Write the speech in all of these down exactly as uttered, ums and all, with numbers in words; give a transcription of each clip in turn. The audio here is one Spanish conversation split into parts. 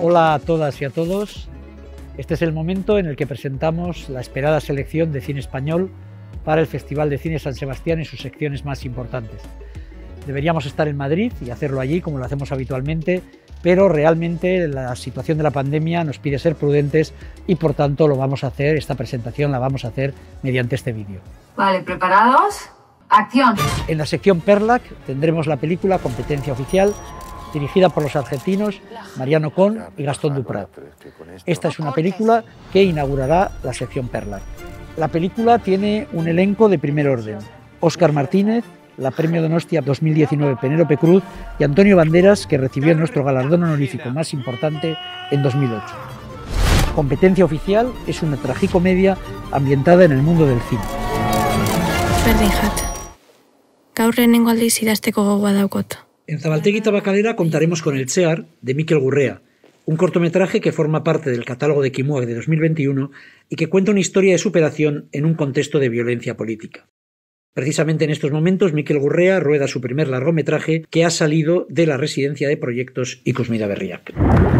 Hola a todas y a todos. Este es el momento en el que presentamos la esperada selección de cine español para el Festival de Cine San Sebastián en sus secciones más importantes. Deberíamos estar en Madrid y hacerlo allí como lo hacemos habitualmente, pero realmente la situación de la pandemia nos pide ser prudentes y por tanto lo vamos a hacer, esta presentación la vamos a hacer mediante este vídeo. Vale, ¿preparados? ¡Acción! En la sección Perlac tendremos la película Competencia Oficial, dirigida por los argentinos Mariano Con y Gastón Duprat. Esta es una película que inaugurará la sección Perlac. La película tiene un elenco de primer orden: Óscar Martínez, la Premio Donostia dos mil diecinueve Penélope Cruz y Antonio Banderas, que recibió nuestro galardón honorífico más importante en dos mil ocho. Competencia Oficial es una tragicomedia ambientada en el mundo del cine. Berdin jat, gaur lehenengo aldiz idazteko gogoa daukot. En Zabaltegui Tabacalera contaremos con El Txear, de Mikel Gurrea, un cortometraje que forma parte del catálogo de Kimuak de dos mil veintiuno y que cuenta una historia de superación en un contexto de violencia política. Precisamente en estos momentos, Mikel Gurrea rueda su primer largometraje, que ha salido de la residencia de proyectos Ikusmira Berriak.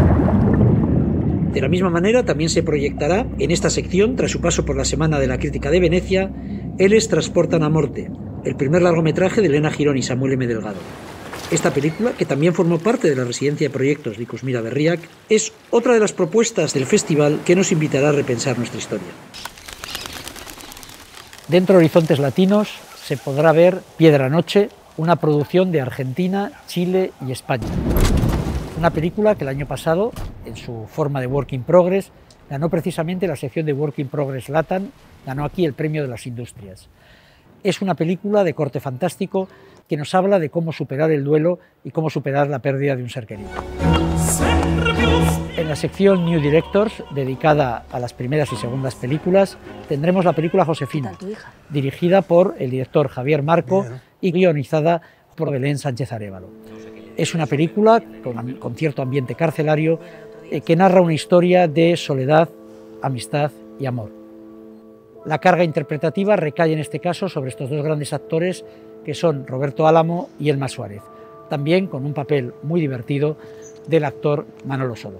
De la misma manera, también se proyectará en esta sección, tras su paso por la Semana de la Crítica de Venecia, Eles transportan a morte, el primer largometraje de Elena Girón y Samuel M. Delgado. Esta película, que también formó parte de la residencia de proyectos de Ikusmira Berriak, es otra de las propuestas del festival que nos invitará a repensar nuestra historia. Dentro de Horizontes Latinos se podrá ver Piedra Noche, una producción de Argentina, Chile y España. Una película que el año pasado, en su forma de Work in Progress, ganó precisamente la sección de Work in Progress Latam, ganó aquí el premio de las industrias. Es una película de corte fantástico que nos habla de cómo superar el duelo y cómo superar la pérdida de un ser querido. En la sección New Directors, dedicada a las primeras y segundas películas, tendremos la película Josefina, dirigida por el director Javier Marco y guionizada por Belén Sánchez Arévalo. Es una película con, con cierto ambiente carcelario eh, que narra una historia de soledad, amistad y amor. La carga interpretativa recae en este caso sobre estos dos grandes actores que son Roberto Álamo y Elma Suárez, también con un papel muy divertido del actor Manolo Solo.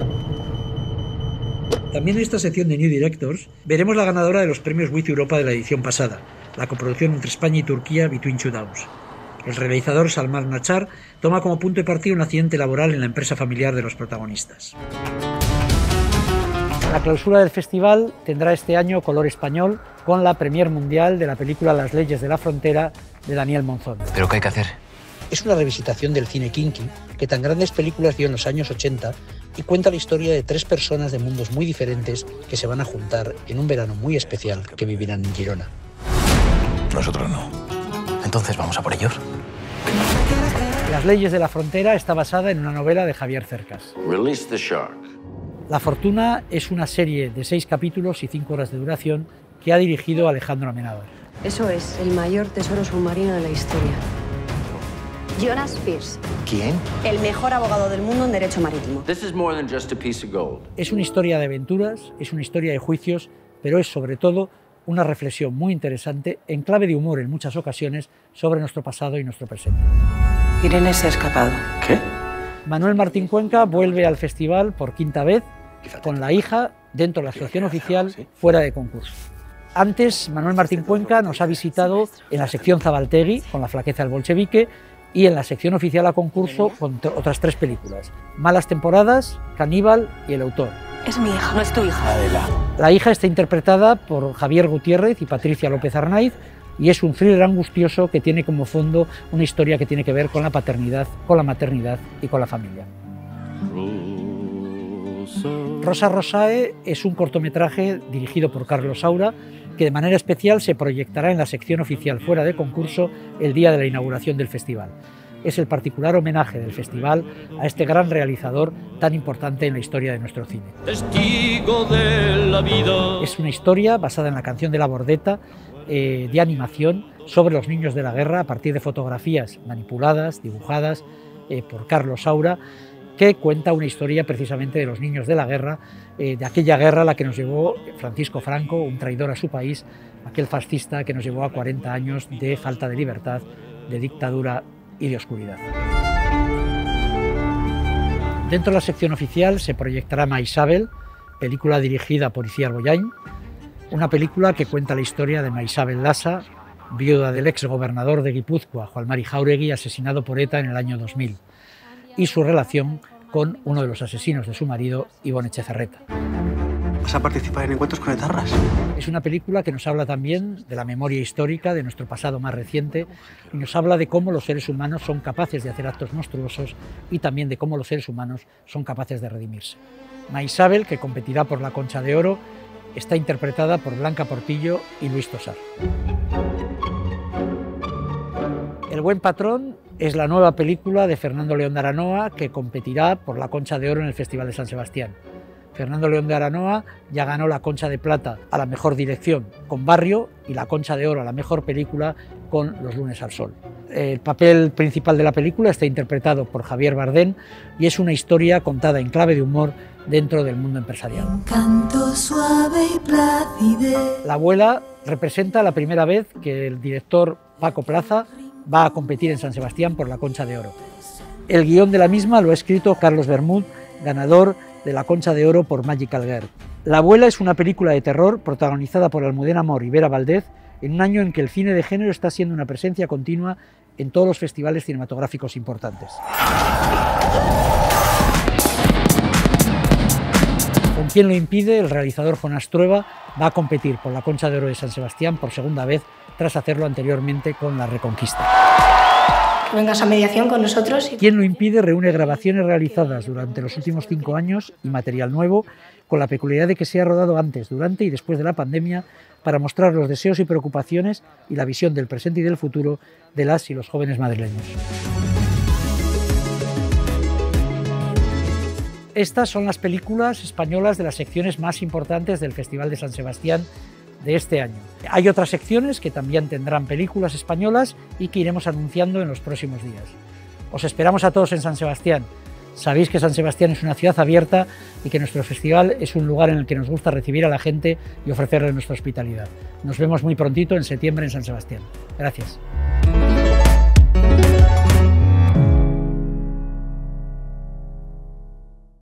También en esta sección de New Directors veremos la ganadora de los premios Wiz Europa de la edición pasada, la coproducción entre España y Turquía Between Two Downs. El realizador Salman Nachar toma como punto de partida un accidente laboral en la empresa familiar de los protagonistas. La clausura del festival tendrá este año color español con la premier mundial de la película Las leyes de la frontera de Daniel Monzón. ¿Pero qué hay que hacer? Es una revisitación del cine kinky que tan grandes películas dio en los años ochenta y cuenta la historia de tres personas de mundos muy diferentes que se van a juntar en un verano muy especial que vivirán en Girona. Nosotros no. Entonces vamos a por ellos. Las leyes de la frontera está basada en una novela de Javier Cercas. Release the shark. La Fortuna es una serie de seis capítulos y cinco horas de duración que ha dirigido Alejandro Amenábar. Eso es, el mayor tesoro submarino de la historia. Jonas Pierce. ¿Quién? El mejor abogado del mundo en derecho marítimo. This is more than just a piece of gold. Es una historia de aventuras, es una historia de juicios, pero es sobre todo una reflexión muy interesante, en clave de humor en muchas ocasiones, sobre nuestro pasado y nuestro presente. Irene se ha escapado. ¿Qué? Manuel Martín Cuenca vuelve al festival por quinta vez, con La hija dentro de la sección oficial, fuera de concurso. Antes, Manuel Martín Cuenca nos ha visitado en la sección Zabaltegui, con La flaqueza del bolchevique, y en la sección oficial a concurso con otras tres películas: Malas temporadas, Caníbal y El autor. Es mi hija, no es tu hija. Adela. La hija está interpretada por Javier Gutiérrez y Patricia López Arnaiz y es un thriller angustioso que tiene como fondo una historia que tiene que ver con la paternidad, con la maternidad y con la familia. Rosa Rosae es un cortometraje dirigido por Carlos Saura que de manera especial se proyectará en la sección oficial fuera de concurso el día de la inauguración del festival. Es el particular homenaje del festival a este gran realizador tan importante en la historia de nuestro cine. Testigo de la vida. Es una historia basada en la canción de La Bordeta, eh, de animación sobre los niños de la guerra a partir de fotografías manipuladas, dibujadas eh, por Carlos Saura, que cuenta una historia precisamente de los niños de la guerra, eh, de aquella guerra a la que nos llevó Francisco Franco, un traidor a su país, aquel fascista que nos llevó a cuarenta años de falta de libertad, de dictadura y de oscuridad. Dentro de la sección oficial se proyectará Maisabel, película dirigida por Itziar Bollain, una película que cuenta la historia de Maisabel Lasa, viuda del ex gobernador de Guipúzcoa, Juan Mari Jáuregui, asesinado por ETA en el año dos mil, y su relación con uno de los asesinos de su marido, Ibon Etxezarreta. ¿Vas a participar en encuentros con etarras? Es una película que nos habla también de la memoria histórica de nuestro pasado más reciente y nos habla de cómo los seres humanos son capaces de hacer actos monstruosos y también de cómo los seres humanos son capaces de redimirse. Maisabel, que competirá por la Concha de Oro, está interpretada por Blanca Portillo y Luis Tosar. El buen patrón es la nueva película de Fernando León de Aranoa que competirá por la Concha de Oro en el Festival de San Sebastián. Fernando León de Aranoa ya ganó la Concha de Plata a la mejor dirección con Barrio y la Concha de Oro a la mejor película con Los lunes al sol. El papel principal de la película está interpretado por Javier Bardem y es una historia contada en clave de humor dentro del mundo empresarial. Canto suave y plácido. La abuela representa la primera vez que el director Paco Plaza va a competir en San Sebastián por la Concha de Oro. El guión de la misma lo ha escrito Carlos Bermúdez, ganador de la Concha de Oro por Magical Girl. La abuela es una película de terror protagonizada por Almudena Amor y Vera Valdez en un año en que el cine de género está siendo una presencia continua en todos los festivales cinematográficos importantes. Con quien lo impide, el realizador Jonás Trueba va a competir por la Concha de Oro de San Sebastián por segunda vez tras hacerlo anteriormente con La Reconquista. Vengas a mediación con nosotros. Y... Quien lo impide reúne grabaciones realizadas durante los últimos cinco años y material nuevo, con la peculiaridad de que se ha rodado antes, durante y después de la pandemia para mostrar los deseos y preocupaciones y la visión del presente y del futuro de las y los jóvenes madrileños. Estas son las películas españolas de las secciones más importantes del Festival de San Sebastián de este año. Hay otras secciones que también tendrán películas españolas y que iremos anunciando en los próximos días. Os esperamos a todos en San Sebastián. Sabéis que San Sebastián es una ciudad abierta y que nuestro festival es un lugar en el que nos gusta recibir a la gente y ofrecerle nuestra hospitalidad. Nos vemos muy prontito en septiembre en San Sebastián. Gracias.